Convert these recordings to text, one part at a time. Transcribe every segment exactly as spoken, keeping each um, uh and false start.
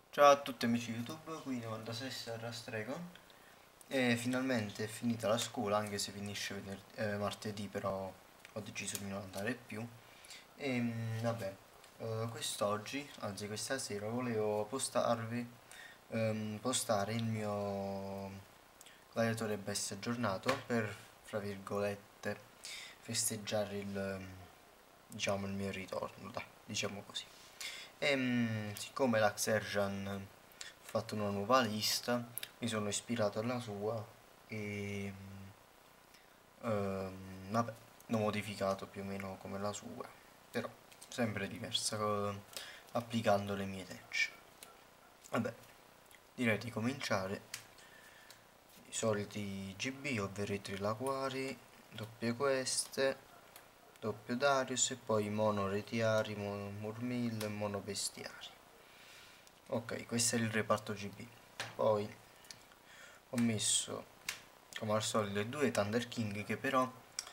Ciao a tutti amici YouTube, qui novantasei Rastragon e finalmente è finita la scuola, anche se finisce vener- eh, martedì, però ho deciso di non andare più. E mm, vabbè, eh, quest'oggi, anzi questa sera, volevo postarvi, ehm, postare il mio gladiatore bestia aggiornato per, fra virgolette, festeggiare il, ehm, diciamo, il mio ritorno, dai, diciamo così. E mm, siccome la Xerjan ha fatto una nuova lista, mi sono ispirato alla sua e mm, ehm, vabbè, l'ho modificato più o meno come la sua, però sempre diversa, co- applicando le mie tecce. Vabbè, direi di cominciare. I soliti G B, ovvero i trilaquari, doppie queste, doppio Darius e poi mono retiari, mono murmil e mono bestiari. Ok, questo è il reparto G B. Poi ho messo come al solito i due Thunder King che però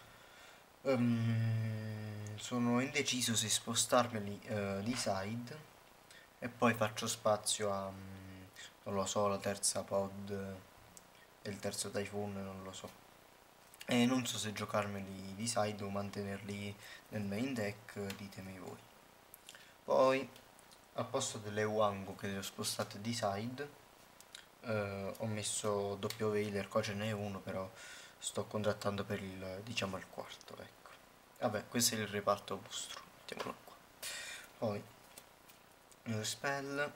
um, sono indeciso se spostarmeli uh, di side e poi faccio spazio a um, non lo so, la terza pod e il terzo Typhoon, non lo so. E non so se giocarmeli di side o mantenerli nel main deck, ditemi voi. Poi al posto delle Wango che le ho spostate di side, eh, ho messo doppio Veiler, qua ce n'è uno però sto contrattando per il, diciamo, il quarto, ecco. Vabbè, questo è il reparto vostro, mettiamolo qua. Poi il spell,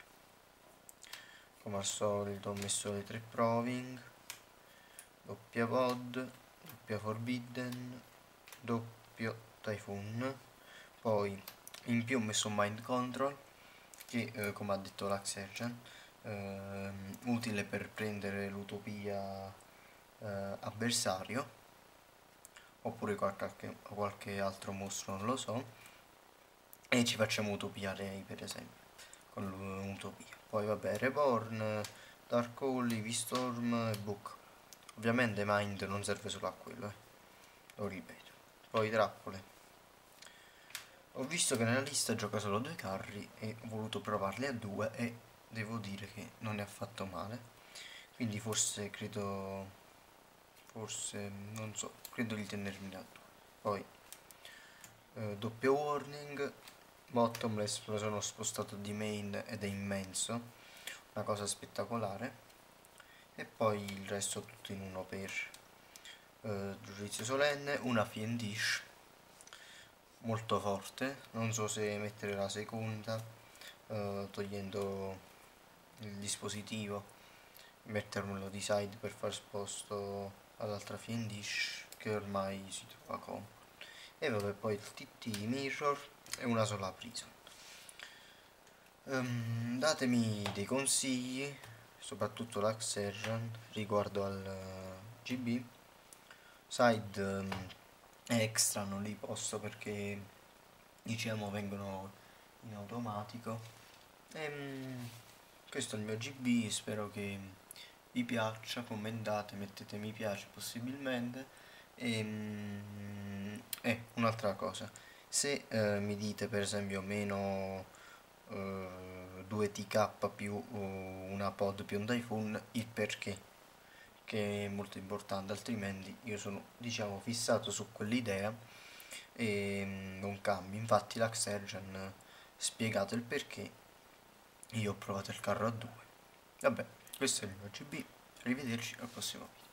come al solito ho messo le tre proving, doppia pod, doppia forbidden, doppio typhoon. Poi in più ho messo mind control che eh, come ha detto l'Axergen, ehm, utile per prendere l'utopia eh, avversario oppure qualche, qualche altro mostro, non lo so, e ci facciamo utopia lei per esempio con l'utopia. Poi vabbè, Reborn, Dark Hole, V-Storm e Book. Ovviamente Mind non serve solo a quello, eh. Lo ripeto. Poi trappole. Ho visto che nella lista gioca solo due carri e ho voluto provarli a due e devo dire che non è affatto male. Quindi forse credo, forse non so, credo di tenermi a due. Poi eh, doppio warning, bottomless me lo sono spostato di main ed è immenso, una cosa spettacolare. E poi il resto tutto in uno per eh, giudizio solenne, una Fiendish molto forte, non so se mettere la seconda eh, togliendo il dispositivo, mettermelo di side per far sposto all'altra Fiendish che ormai si trova comodo. E vabbè, poi il T T Mirror e una sola prison. Um, datemi dei consigli, soprattutto l'Axerjan riguardo al uh, G B. Side um, extra non li posso perché diciamo vengono in automatico. Ehm, questo è il mio G B, spero che vi piaccia, commentate, mettete mi piace possibilmente. E, eh, un'altra cosa, se eh, mi dite per esempio meno eh, due T K più uh, una pod più un Typhoon, il perché, che è molto importante, altrimenti io sono diciamo fissato su quell'idea e mm, non cambio. Infatti l'Axergen ha spiegato il perché, io ho provato il carro a due. Vabbè, questo è il mio G B, arrivederci al prossimo video.